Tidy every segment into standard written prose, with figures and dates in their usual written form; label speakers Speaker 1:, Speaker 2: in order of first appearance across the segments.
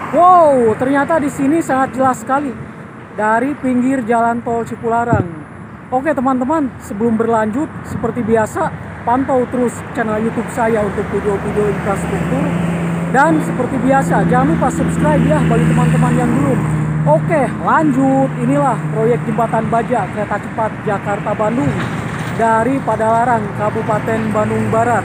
Speaker 1: Wow, ternyata di sini sangat jelas sekali dari pinggir jalan tol Cipularang. Oke teman-teman, sebelum berlanjut, seperti biasa, pantau terus channel YouTube saya untuk video-video infrastruktur. Dan seperti biasa, jangan lupa subscribe ya bagi teman-teman yang belum. Oke, lanjut. Inilah proyek jembatan baja kereta cepat Jakarta-Bandung dari Padalarang, Kabupaten Bandung Barat.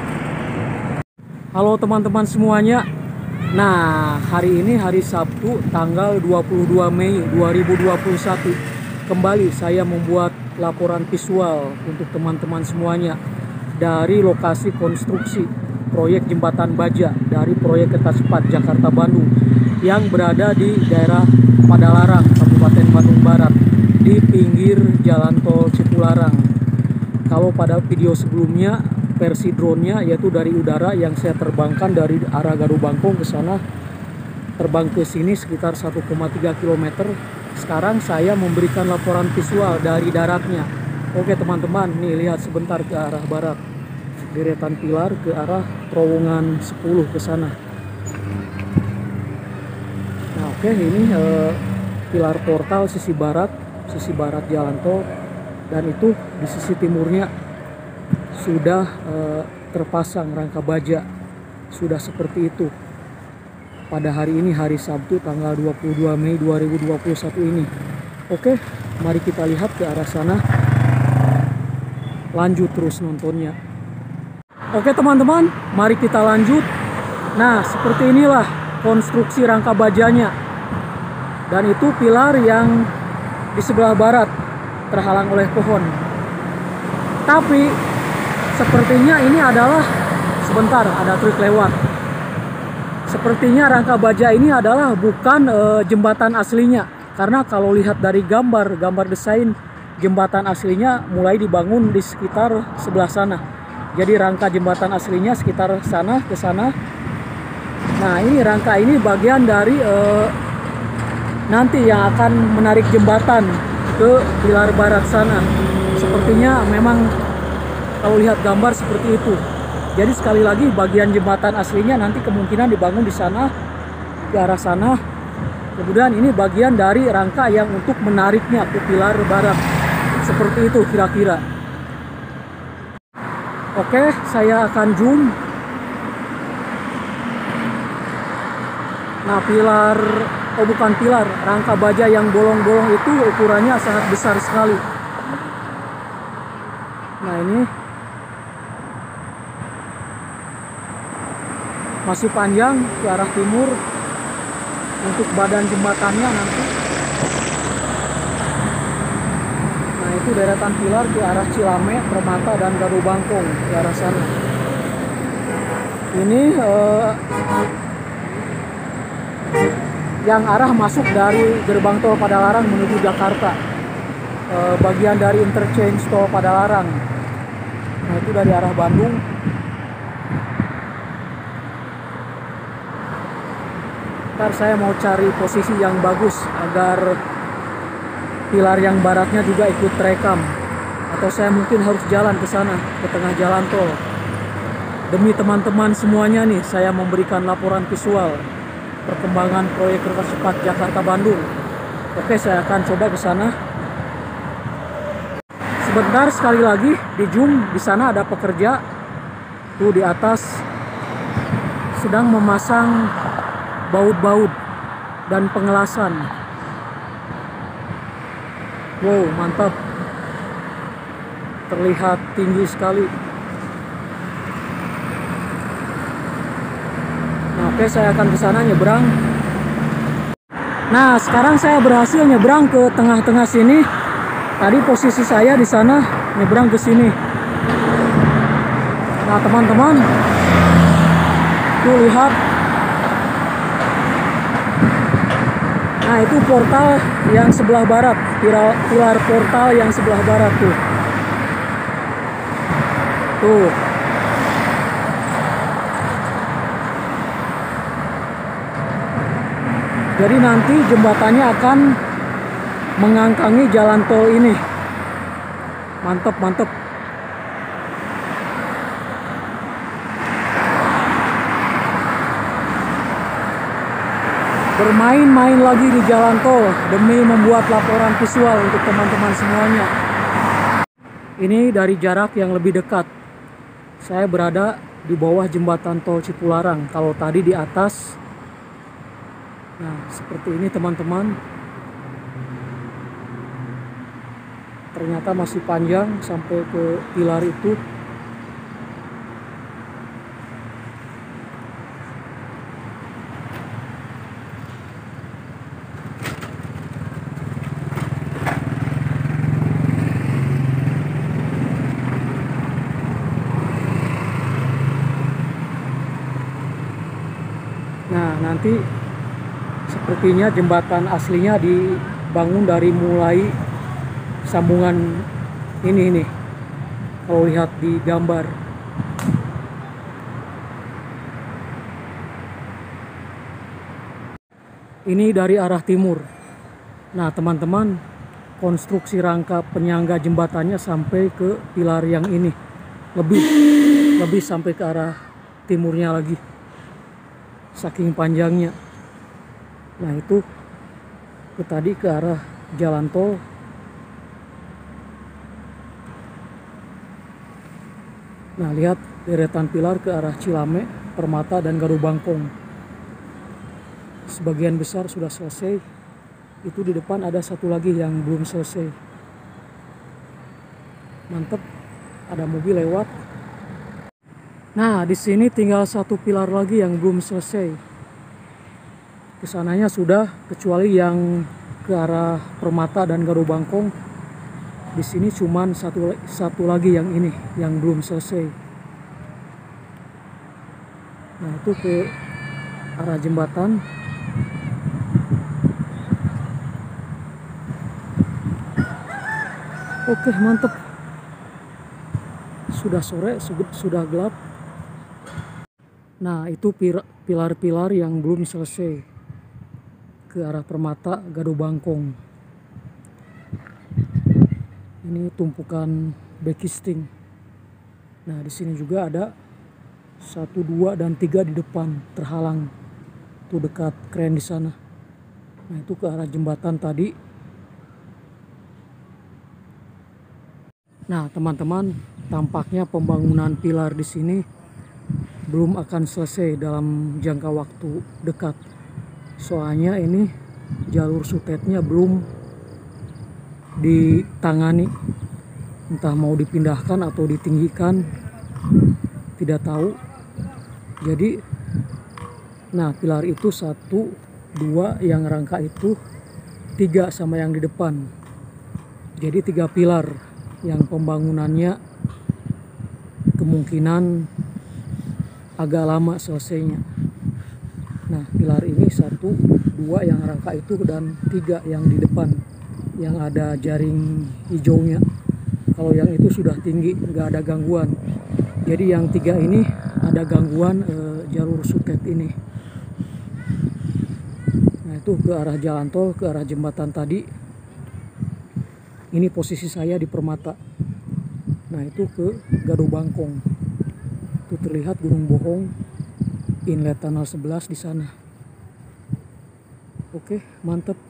Speaker 1: Halo teman-teman semuanya. Nah, hari ini hari Sabtu tanggal 22 Mei 2021. Kembali saya membuat laporan visual untuk teman-teman semuanya dari lokasi konstruksi proyek jembatan baja dari proyek kereta cepat Jakarta-Bandung yang berada di daerah Padalarang, Kabupaten Bandung Barat, di pinggir jalan tol Cipularang. Kalau pada video sebelumnya versi drone-nya yaitu dari udara yang saya terbangkan dari arah Garu Bangkong ke sana, terbang ke sini sekitar 1,3 km. Sekarang saya memberikan laporan visual dari daratnya. Oke teman-teman, nih lihat sebentar ke arah barat, deretan pilar ke arah terowongan 10 ke sana. Nah oke, ini pilar portal sisi barat jalan tol, dan itu di sisi timurnya sudah terpasang rangka baja, sudah seperti itu pada hari ini, hari Sabtu tanggal 22 Mei 2021 ini. Oke, mari kita lihat ke arah sana, lanjut terus nontonnya. Oke teman-teman, mari kita lanjut. Nah, seperti inilah konstruksi rangka bajanya, dan itu pilar yang di sebelah barat terhalang oleh pohon. Tapi sepertinya ini adalah, sebentar ada truk lewat. Sepertinya rangka baja ini adalah bukan jembatan aslinya, karena kalau lihat dari gambar desain jembatan aslinya mulai dibangun di sekitar sebelah sana. Jadi rangka jembatan aslinya sekitar sana ke sana. Nah ini rangka ini bagian dari nanti yang akan menarik jembatan ke pilar barat sana. Sepertinya memang kalau lihat gambar seperti itu. Jadi sekali lagi bagian jembatan aslinya nanti kemungkinan dibangun di sana, ke arah sana. Kemudian ini bagian dari rangka yang untuk menariknya ke pilar barat. Seperti itu kira-kira. Oke, saya akan zoom. Nah pilar, oh bukan pilar, rangka baja yang bolong-bolong itu ukurannya sangat besar sekali. Nah ini masih panjang ke arah timur untuk badan jembatannya nanti. Nah itu deretan pilar ke arah Cilame, Permata, dan Garu Bangkong ke arah sana. Ini yang arah masuk dari gerbang tol Padalarang menuju Jakarta, bagian dari interchange tol Padalarang. Nah itu dari arah Bandung. Ntar saya mau cari posisi yang bagus agar pilar yang baratnya juga ikut terekam, atau saya mungkin harus jalan ke sana, ke tengah jalan tol. Demi teman-teman semuanya nih, saya memberikan laporan visual perkembangan proyek kereta cepat Jakarta-Bandung. Oke, saya akan coba ke sana. Sebentar, sekali lagi di zoom, di sana ada pekerja tuh di atas sedang memasang baut-baut dan pengelasan. Wow, mantap. Terlihat tinggi sekali. Nah, oke, saya akan ke sana nyebrang. Nah, sekarang saya berhasil nyebrang ke tengah-tengah sini. Tadi posisi saya di sana, nyebrang ke sini. Nah, teman-teman, tuh lihat. Nah itu portal yang sebelah barat, pilar portal yang sebelah barat tuh. Tuh. Jadi nanti jembatannya akan mengangkangi jalan tol ini. Mantep, mantep. bermain-main lagi di jalan tol demi membuat laporan visual untuk teman-teman semuanya. Ini dari jarak yang lebih dekat. Saya berada di bawah jembatan tol Cipularang. Kalau tadi di atas. Nah, seperti ini teman-teman. Ternyata masih panjang sampai ke pilar itu. Nah, nanti sepertinya jembatan aslinya dibangun dari mulai sambungan ini nih. Kalau lihat di gambar. Ini dari arah timur. Nah, teman-teman, konstruksi rangka penyangga jembatannya sampai ke pilar yang ini. Lebih sampai ke arah timurnya lagi. Saking panjangnya. Nah, itu tadi ke arah jalan tol. Nah, lihat deretan pilar ke arah Cilame, Permata, dan Garu Bangkong. Sebagian besar sudah selesai. Itu di depan ada satu lagi yang belum selesai. Mantep, ada mobil lewat. Nah, di sini tinggal satu pilar lagi yang belum selesai. Kesananya sudah, kecuali yang ke arah Permata dan Garu Bangkong. Di sini cuman satu lagi yang ini yang belum selesai. Nah, itu ke arah jembatan. Oke, mantep. Sudah sore, sudah gelap. Nah, itu pilar-pilar yang belum selesai ke arah Permata, Garu Bangkong. Ini tumpukan backisting. Nah, di sini juga ada 1, 2, dan 3 di depan terhalang. Tuh dekat kren di sana. Nah, itu ke arah jembatan tadi. Nah, teman-teman, tampaknya pembangunan pilar di sini belum akan selesai dalam jangka waktu dekat. Soalnya ini jalur sutetnya belum ditangani. Entah mau dipindahkan atau ditinggikan, tidak tahu. Jadi, nah, pilar itu 1, 2, yang rangka itu 3 sama yang di depan. Jadi 3 pilar yang pembangunannya kemungkinan agak lama selesainya. Nah, pilar ini 1, 2 yang rangka itu, dan 3 yang di depan yang ada jaring hijaunya. Kalau yang itu sudah tinggi, nggak ada gangguan. Jadi yang 3 ini ada gangguan jalur sutet ini. Nah, itu ke arah jalan tol, ke arah jembatan tadi. Ini posisi saya di Permata. Nah, itu ke Garu Bangkong. Itu terlihat Gunung Bohong, inlet Tunnel 11 di sana. Oke, mantap.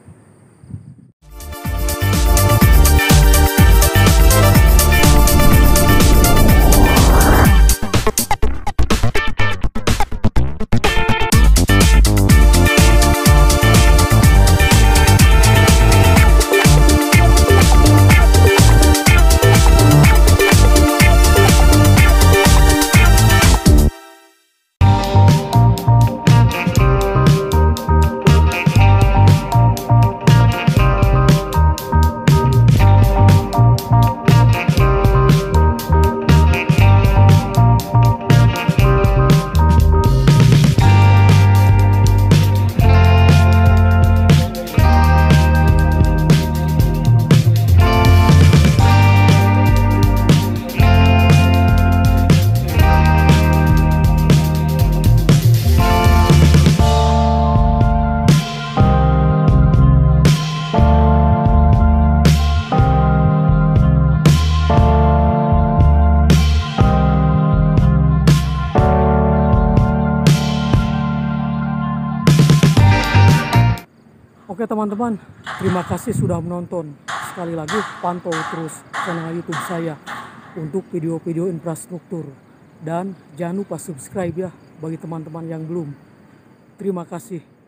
Speaker 1: Oke teman-teman, terima kasih sudah menonton. Sekali lagi pantau terus channel YouTube saya untuk video-video infrastruktur. Dan jangan lupa subscribe ya bagi teman-teman yang belum. Terima kasih.